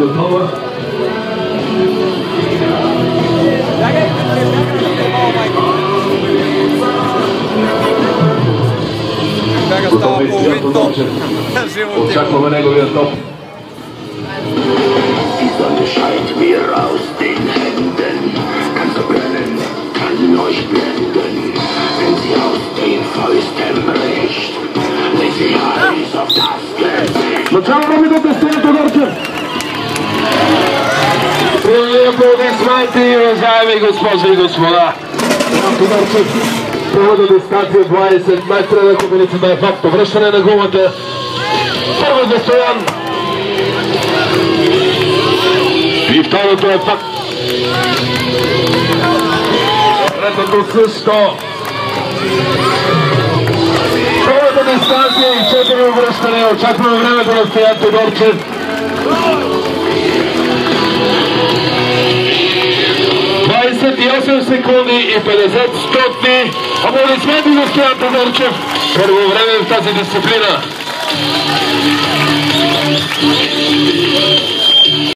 готова. Очакваме неговия топ. Die Sonne scheint mir aus den Händen, kann verbrennen, kann euch blenden, wenn sie aus den Fäusten bricht, wenn sie heiß auf das Gesicht. Начало на битата Стоян Тодорчев. При аплодисменти, уважаеми госпожи и господа. Стоян Тодорчев, първата дистанция 20 метра на купеницата е факт. Връщане на гумата. Първо за Стоян. И второто е факт. Третото също. Първата дистанция и 4 връщане. Очакваме времето на Стоян Тодорчев. 28 секунди и 50 стотни. Аплодисменти за Стоян Тодорчев. Първо време в тази дисциплина.